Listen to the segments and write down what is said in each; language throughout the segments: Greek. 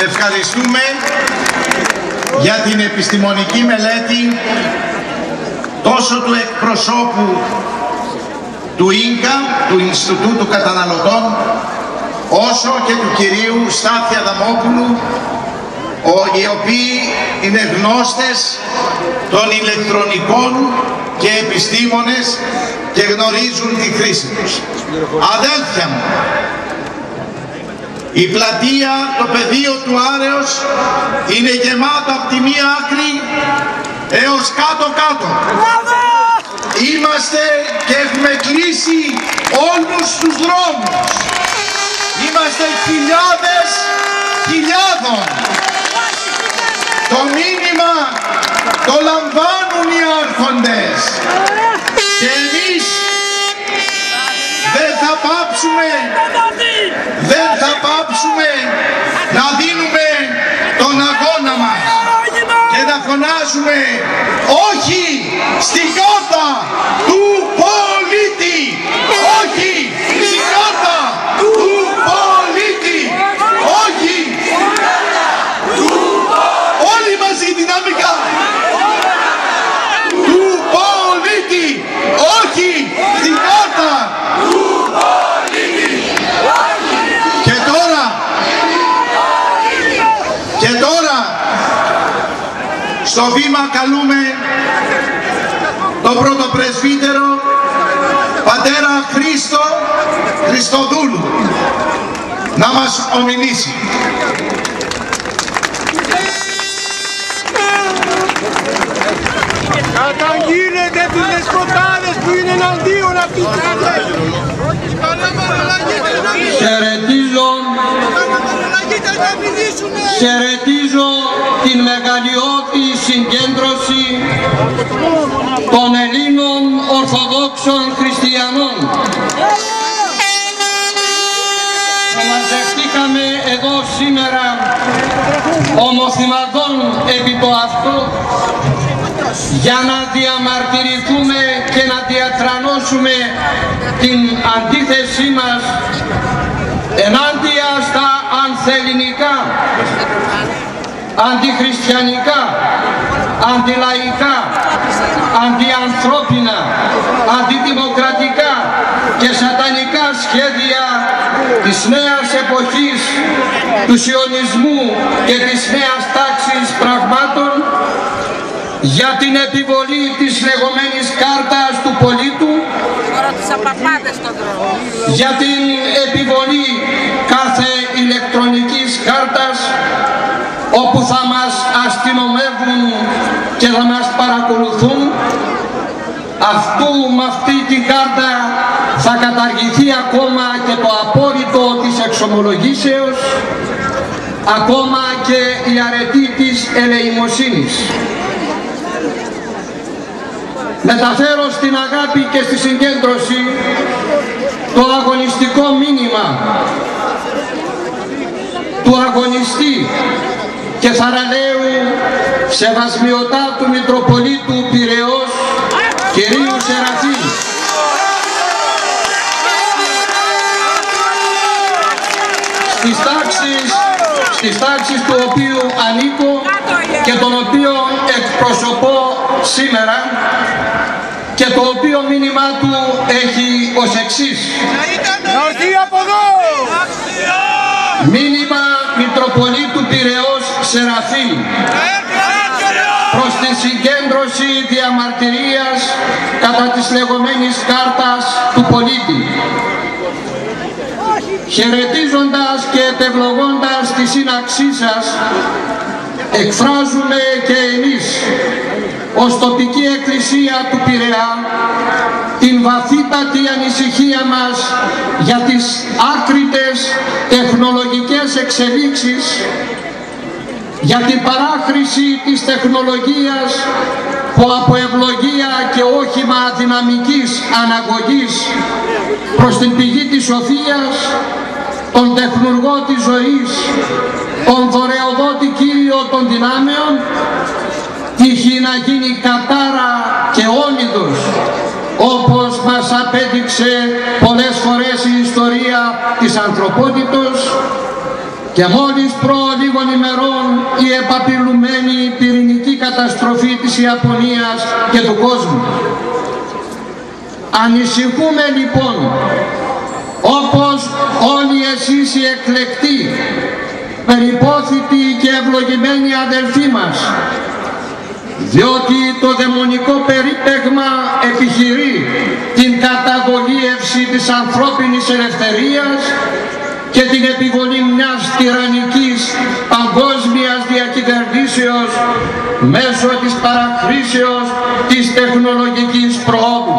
ευχαριστούμε για την επιστημονική μελέτη τόσο του εκπροσώπου του ΙΝΚΑ, του Ινστιτούτου Καταναλωτών, όσο και του κυρίου Στάθη Αδαμόπουλου, οι οποίοι είναι γνώστες των ηλεκτρονικών και επιστήμονες και γνωρίζουν τη χρήση τους. Αδέλφια μου, η πλατεία, το πεδίο του Άρεως είναι γεμάτο από τη μία άκρη έως κάτω-κάτω. Είμαστε και έχουμε κλείσει όλους τους δρόμους. Είμαστε χιλιάδες χιλιάδων. Το μήνυμα το λαμβάνουν οι άρχοντες. Και εμείς δεν θα πάψουμε να δίνουμε τον αγώνα μας και να φωνάζουμε όχι στην κάρτα του πολίτη, όχι στην κάρτα του πολίτη, όχι του πολίτη, όλοι μαζί δυναμικά, του πολίτη, όχι στην κάρτα του πολίτη. Και τώρα στο βήμα καλούμε τον πρωτοπρεσβύτερο πατέρα Χρήστο Χριστοδούλου να μας ομιλήσει. Καταγγείλετε τους δεσποτάδες που είναι εναντίον αυτής της κατάστασης. Χαιρετίζω την μεγαλειώδη συγκέντρωση των Ελλήνων Ορθοδόξων Χριστιανών που μαζευτήκαμε εδώ σήμερα ομοθυμαδών επί το αυτό για να διαμαρτυρηθούμε και να διατρανώσουμε την αντίθεσή μας ενάντια στα ανθελληνικά, αντιχριστιανικά, αντιλαϊκά, αντιανθρώπινα, αντιδημοκρατικά και σατανικά σχέδια της νέας εποχής του σιωνισμού και της νέας τάξης πραγμάτων για την επιβολή της λεγόμενης κάρτας του πολίτου, για την επιβολή κάθε ηλεκτρονικής κάρτας όπου θα μας αστυνομεύουν και θα μας παρακολουθούν. Με αυτή την κάρτα θα καταργηθεί ακόμα και το απόρριτο της εξομολογήσεως, ακόμα και η αρετή της ελεημοσύνης. Μεταφέρω στην αγάπη και στη συγκέντρωση το αγωνιστικό μήνυμα του αγωνιστή και θαραλέου Σεβασμιωτάτου Μητροπολίτου Πειραιώς κυρίου Σεραφή, στις τάξεις του οποίου ανήκω και τον οποίο εκπροσωπώ σήμερα και το οποίο μήνυμά του έχει ως εξής. Μήνυμα Μητροπολίτου Πειραιώς Σεραφή προς τη συγκέντρωση διαμαρτυρίας κατά της λεγόμενης κάρτας του πολίτη. Χαιρετίζοντας και επευλογώντας τη σύναξή σας, εκφράζουμε και εμείς ως τοπική εκκλησία του Πειραιά την βαθύτατη ανησυχία μας για τις άκριτες τεχνολογικές εξελίξεις, για την παράχρηση της τεχνολογίας που από ευλογία και όχημα δυναμικής αναγωγής προς την πηγή της σοφίας, τον τεχνουργό της ζωής, τον δωρεοδότη Κύριο των δυνάμεων, τύχει να γίνει κατάρα και όνειδος, όπως μας απέδειξε πολλές φορές η ιστορία της ανθρωπότητος, Και μόλις προ λίγων ημερών η επαπειλουμένη πυρηνική καταστροφή της Ιαπωνίας και του κόσμου. Ανησυχούμε λοιπόν, όπως όλοι εσείς οι εκλεκτοί, περιπόθητοι και ευλογημένοι αδελφοί μας, διότι το δαιμονικό περίπτεγμα επιχειρεί την καταγολίευση της ανθρώπινης ελευθερίας και την επιβολή μιας τυραννικής παγκόσμιας διακυβερνήσεως μέσω της παραχρήσεως της τεχνολογικής προόδου.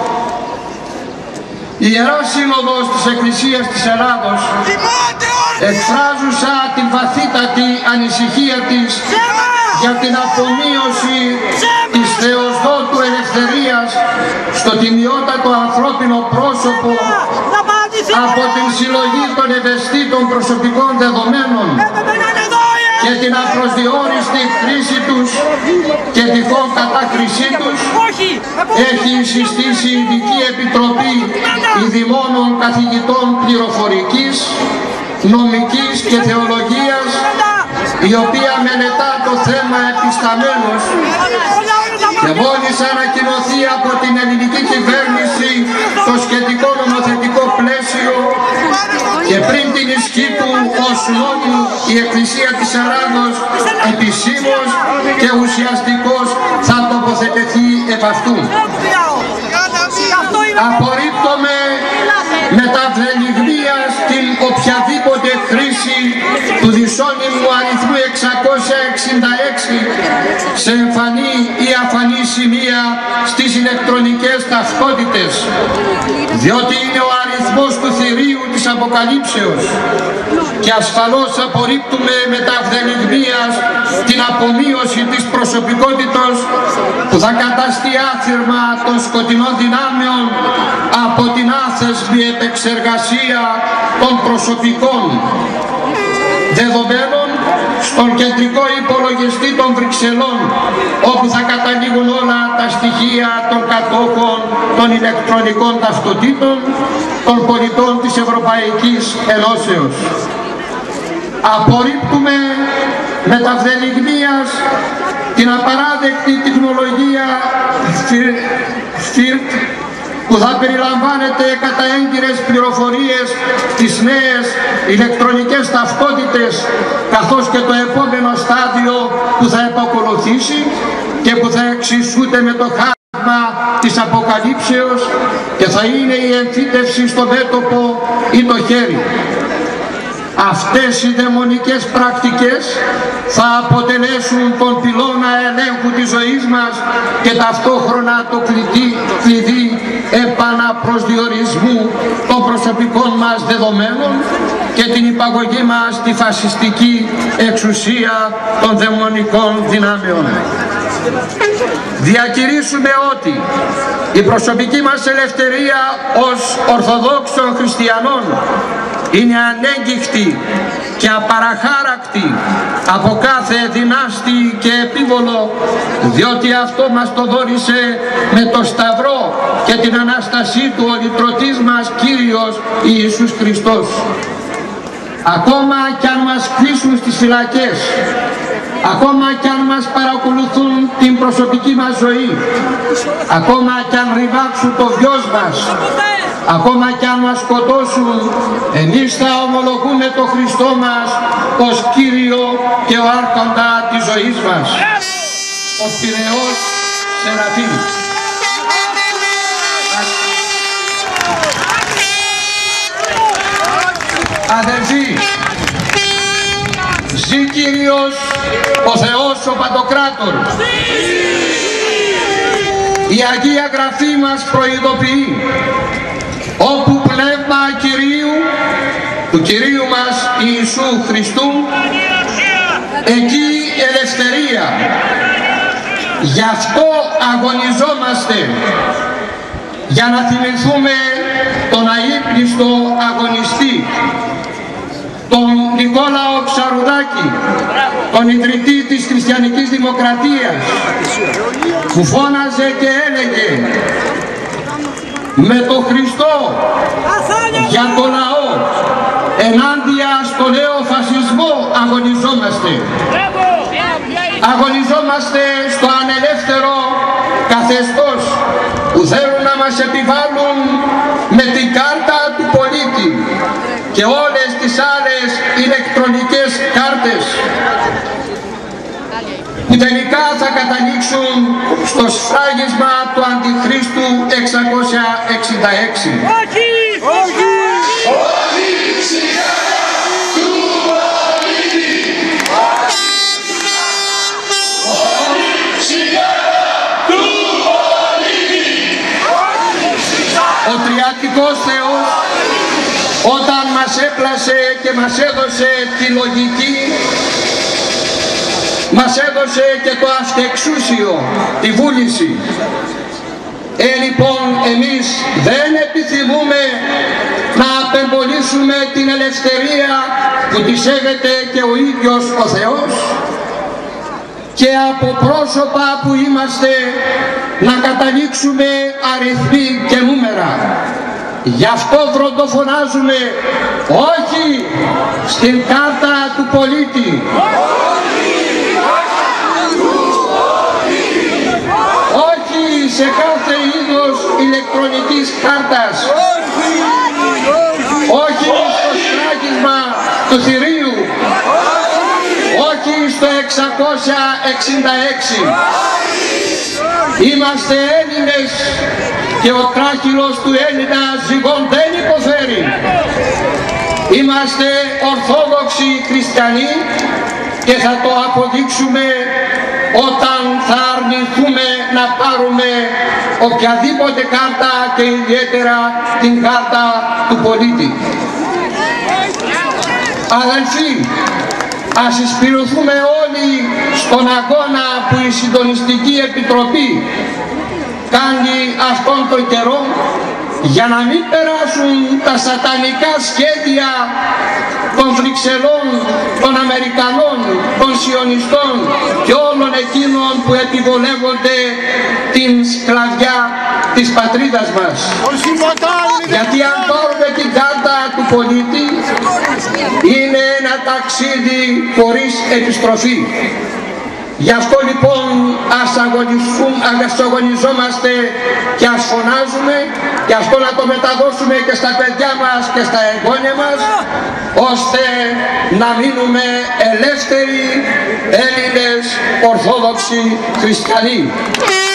Η Ιερά Σύνοδος της Εκκλησίας της Ελλάδος, εκφράζουσα την βαθύτατη ανησυχία της για την απομείωση της Θεοσδότου ελευθερίας στο τιμιότατο ανθρώπινο πρόσωπο από την συλλογή των ευαισθητών προσωπικών δεδομένων και την απροσδιόριστη χρήση τους και τυχόν κατάκρισή τους, έχει συστήσει ειδική επιτροπή ειδημόνων καθηγητών πληροφορικής, νομικής και θεολογίας, η οποία μελετά το θέμα επισταμένως, και μόλις ανακοινωθεί από την ελληνική κυβέρνηση το σχετικό νομοθετικό πλαίσιο και πριν την ισχύ του ως νόμου, η Εκκλησία της Ελλάδος επισήμως και ουσιαστικώς θα τοποθετηθεί επ' αυτού. Απορρίπτομαι με τα βδελιγμίας την οποιαδήποτε χρήση του δυσώνυμου αριθμού 666 σε εμφανή ή αφανή σημεία στις ηλεκτρονικές ταυτότητες, διότι είναι ο αριθμός του θηρίου της Αποκαλύψεως, και ασφαλώς απορρίπτουμε με τα βδελιγμίας την απομείωση της προσωπικότητος που θα καταστεί άθυρμα των σκοτεινών δυνάμεων από την άθεσμη επεξεργασία των προσωπικών δεδομένων στον κεντρικό υπολογιστή των Βρυξελών, όπου θα καταλήγουν όλα τα στοιχεία των κατόχων των ηλεκτρονικών ταυτοτήτων των πολιτών της Ευρωπαϊκής Ενώσεως. Απορρίπτουμε με τα βδελιγμίας την απαράδεκτη τεχνολογία FIRT που θα περιλαμβάνεται κατά έγκυρες πληροφορίες στις νέες ηλεκτρονικές ταυτότητες, καθώς και το επόμενο στάδιο που θα επακολουθήσει και που θα εξισούται με το χάσμα της Αποκαλύψεως και θα είναι η εμφύτευση στο μέτωπο ή το χέρι. Αυτές οι δαιμονικές πρακτικές θα αποτελέσουν τον πυλώνα ελέγχου της ζωής μας και ταυτόχρονα το κλειδί επαναπροσδιορισμού των προσωπικών μας δεδομένων και την υπαγωγή μας στη φασιστική εξουσία των δαιμονικών δυνάμεων. Διακηρύσουμε ότι η προσωπική μας ελευθερία ως Ορθοδόξων Χριστιανών είναι ανέγκυχτη και απαραχάρακτη από κάθε δυνάστη και επίβολο, διότι αυτό μας το δώρισε με το Σταυρό και την Ανάστασή του ο λυτρωτής μας Κύριος Ιησούς Χριστός. Ακόμα κι αν μας κλείσουν στις φυλακές, ακόμα κι αν μας παρακολουθούν την προσωπική μας ζωή, ακόμα κι αν ριβάξουν το βιος μας, ακόμα κι αν μας σκοτώσουν, εμείς θα ομολογούμε το Χριστό μας ως Κύριο και ο Άρχοντα της ζωής μας, ο Πειραιός Σεραφείμ. Αδελφοί, ζει Κύριος ο Θεός ο Παντοκράτορ. Η Αγία Γραφή μας προειδοποιεί, όπου πνεύμα Κυρίου, του Κυρίου μας Ιησού Χριστού, εκεί ελευθερία. Γι' αυτό αγωνιζόμαστε, για να θυμηθούμε τον αείπνιστο αγωνιστή, τον Νικόλαο Ψαρουδάκη, τον ιδρυτή της Χριστιανικής Δημοκρατίας, που φώναζε και έλεγε «Με το Χριστό για το λαό ενάντια στο νέο φασισμό αγωνιζόμαστε. Αγωνιζόμαστε στο ανελεύθερο καθεστώς που θέλουν να μας επιβάλλουν με την κάρτα του πολίτη και όλες τις άλλες ηλεκτρονικές κάρτες που τελικά θα καταλήξουν στο σφράγισμα του Αντιχρίστου 666. Όχι! Όχι! Ο Τριάτικος Θεός όταν μας έπλασε και μας έδωσε τη λογική, μας έδωσε και το αυτεξούσιο, τη βούληση. Λοιπόν, εμείς δεν επιθυμούμε να απεμπολίσουμε την ελευθερία που τη σέβεται και ο ίδιος ο Θεός και από πρόσωπα που είμαστε να καταλήξουμε αριθμοί και νούμερα. Γι' αυτό βροντοφωνάζουμε όχι στην κάρτα του πολίτη. Όχι σε κάθε είδος ηλεκτρονικής κάρτας. Όχι στο σφράγισμα του θηρίου. Όχι στο 666. Είμαστε Έλληνες και ο τράχυλος του Έλληνα ζυγών δεν υποφέρει. Είμαστε Ορθόδοξοι Χριστιανοί και θα το αποδείξουμε όταν θα αρνηθούμε να πάρουμε οποιαδήποτε κάρτα και ιδιαίτερα την κάρτα του πολίτη. Αδελφοί, ας εισπυρωθούμε όλοι στον αγώνα που η Συντονιστική Επιτροπή κάνει αυτόν τον καιρό για να μην περάσουν τα σατανικά σχέδια των Βρυξελών, των Αμερικανών, των Σιωνιστών και όλων εκείνων που επιβολεύονται την σκλαβιά της πατρίδας μας. Γιατί αν πάρουμε την κάρτα του πολίτη είναι ένα ταξίδι χωρίς επιστροφή. Γι' αυτό λοιπόν ας αγωνιζόμαστε και ας φωνάζουμε και αυτό να το μεταδώσουμε και στα παιδιά μας και στα εγγόνια μας, ώστε να μείνουμε ελεύθεροι Έλληνες Ορθόδοξοι Χριστιανοί.